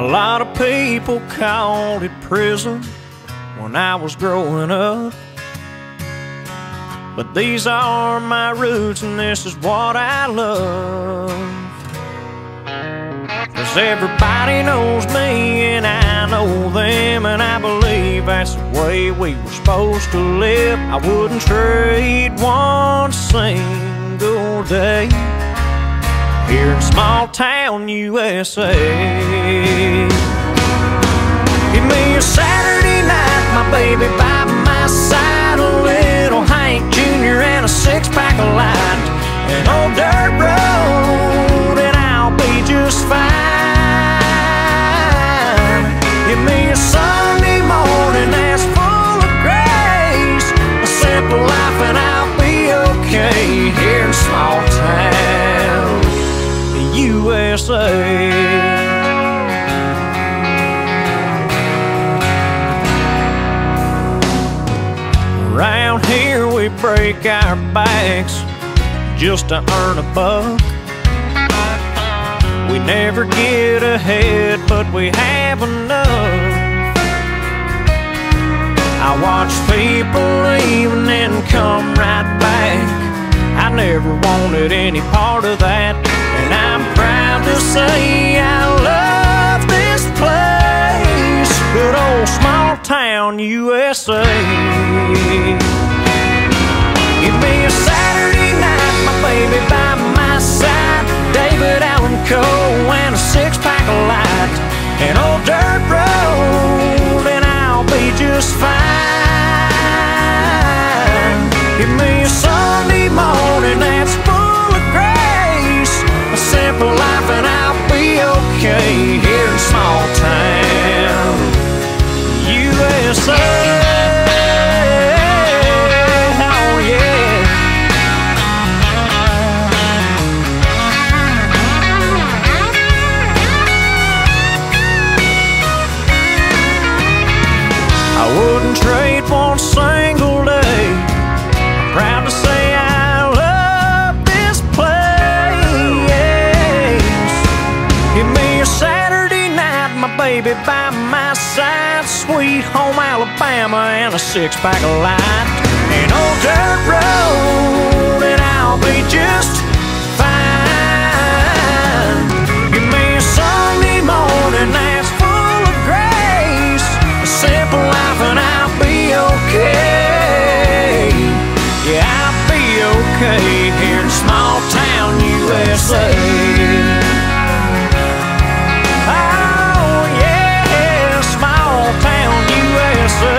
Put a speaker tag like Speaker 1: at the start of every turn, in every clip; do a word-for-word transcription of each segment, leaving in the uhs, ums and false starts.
Speaker 1: lot of people called it prison when I was growing up, but these are my roots and this is what I love. 'Cause everybody knows me and I know them, and I believe that's the way we were supposed to live. I wouldn't trade one single day here in small town U S A. Give me a Saturday night, my baby by my side, a little Hank Junior and a six-pack of light, an old dirt road, and I'll be just fine. Give me a Sunday morning that's full of grace, a simple life, and I'll be okay here in small town U S A. Around here we break our backs just to earn a buck. We never get ahead, but we have enough. I watch people leave and then come right back. I never wanted any part of that, and I'm proud to say I love this place, good old small town U S A. Give me a Saturday night, my baby by my side, David Allen Coe and a six-pack of light, an old dirt road, and I'll be just fine. Give me a Sunday morning that's full of grace, a simple life, and I'll be okay here in small town U S A. Oh yeah. I wouldn't trade one single day. I'm proud to say I love this place. Give me a Saturday night, my baby by my side, sweet home Alabama and a six-pack of light, an old dirt road, and I'll be just fine. Give me a Sunday morning that's full of grace, a simple life, and I'll be okay. Yeah, I'll be okay here in small town U S A. Oh yeah, small town U S A.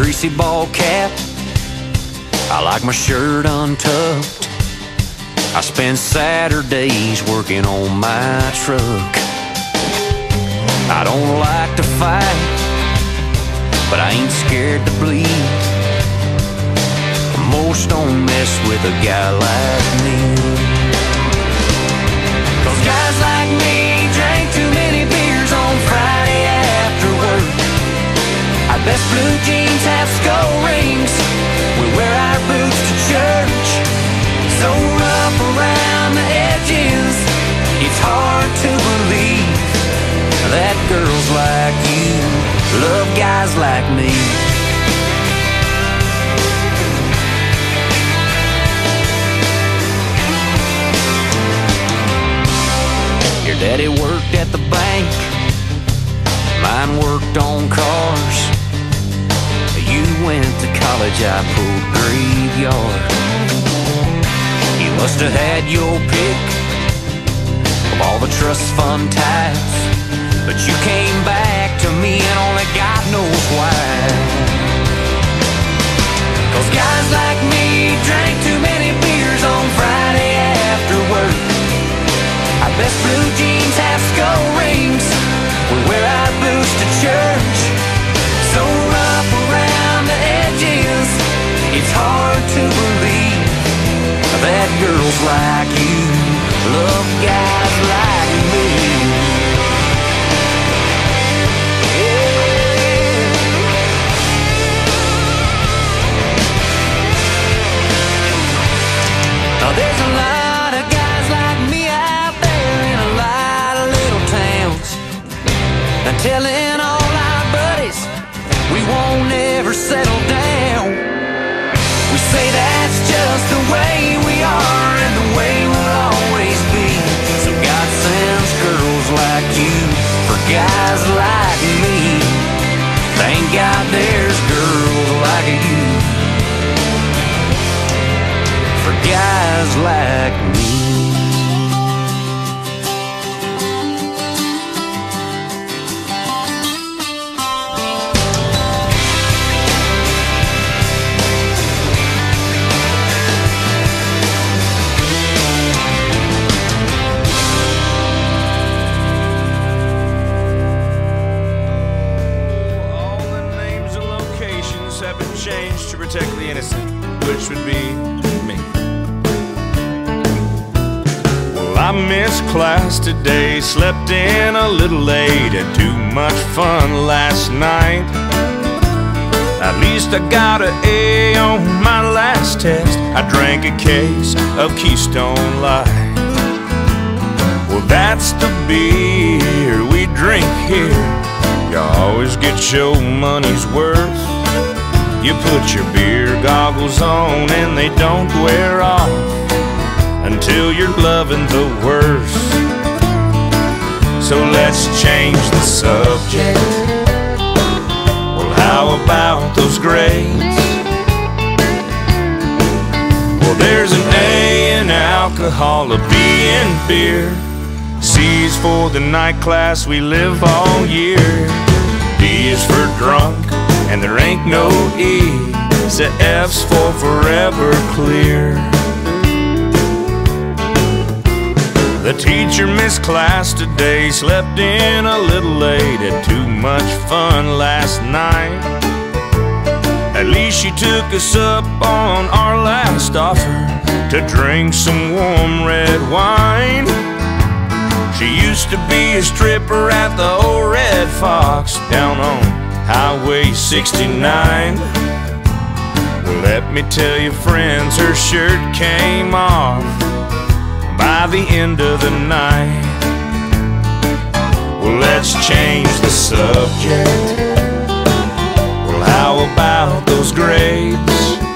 Speaker 1: greasy ball cap. I like my shirt untucked. I spend Saturdays working on my truck. I don't like to fight, but I ain't scared to bleed. Most don't mess with a guy like me. Cause guys like me drink too many beers on Friday after work. Our best blue jeans have skull rings. We wear our boots to church. So rough around the edges, it's hard to believe that girls like you love guys like me. Your daddy worked at the bank, mine worked on cars. You went to college, I pulled graveyard. You must have had your pick of all the trust fund types, but you came back to me and only God knows why. Cause guys like me drank too many beers on Friday after work. Our best blue jeans have skull rings. We wear our boots to church. So rough around the edges, it's hard to believe that girls like you love guys like me. Yeah. Now there's a lot of guys like me out there in a lot of little towns, and telling all our buddies we won't ever settle down. We say that's just the way we are and the way we'll always be. So God sends girls like you for guys like me. Thank God there's girls like you for guys like me.
Speaker 2: Have been changed to protect the innocent, which would be me. Well, I missed class today, slept in a little late, had too much fun last night. At least I got an A on my last test. I drank a case of Keystone Light. Well, that's the beer we drink here. You always get your money's worth. You put your beer goggles on and they don't wear off until you're loving the worst. So let's change the subject. Well, how about those grades? Well, there's an A in alcohol, a B in beer. C's for the night class we live all year. D is for drunk, and there ain't no E. The F's for forever clear. The teacher missed class today, slept in a little late, had too much fun last night. At least she took us up on our last offer to drink some warm red wine. She used to be a stripper at the old Red Fox down on Highway sixty-nine. Well, let me tell you, friends, her shirt came off by the end of the night. Well, let's change the subject. Well, how about those grades?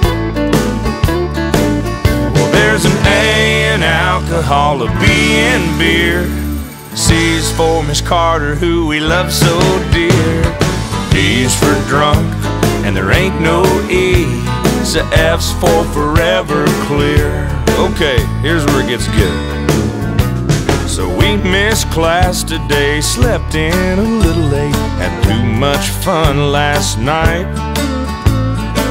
Speaker 2: Well, there's an A in alcohol, a B in beer. C's for Miss Carter, who we love so dear. D's for drunk, and there ain't no E. The F's for forever clear. Okay, here's where it gets good. So we missed class today, slept in a little late, had too much fun last night.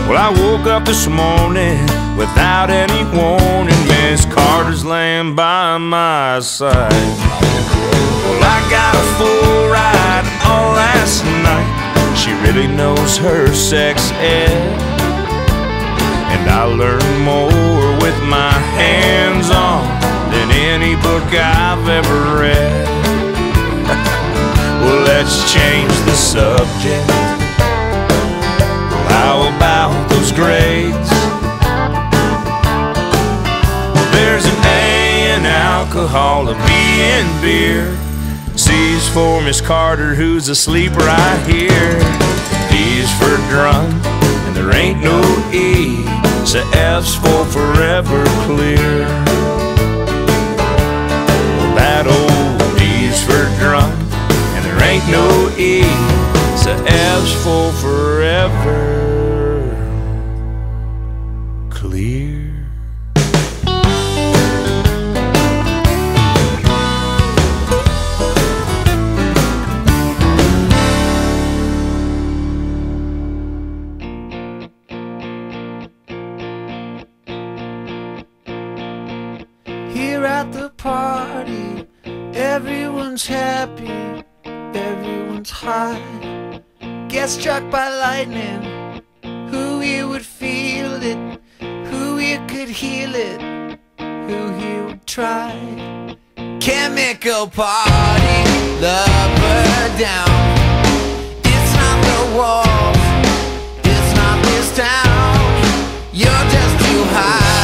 Speaker 2: Well, I woke up this morning without any warning. Miss Carter's laying by my side. Well, I got a full ride all last night. She really knows her sex ed, and I learned more with my hands on than any book I've ever read. Well, let's change the subject. How about those grades? There's an A in alcohol, a B in beer. C's for Miss Carter, who's asleep right here. D's for drunk, and there ain't no E. So F's for forever clear. Well, that old D's for drunk, and there ain't no E. So F's for forever clear.
Speaker 1: Here at the party, everyone's happy, everyone's high. Get struck by lightning, who here would feel it, who here could heal it, who here would try. Chemical party, lover down. It's not the walls, it's not this town. You're just too high.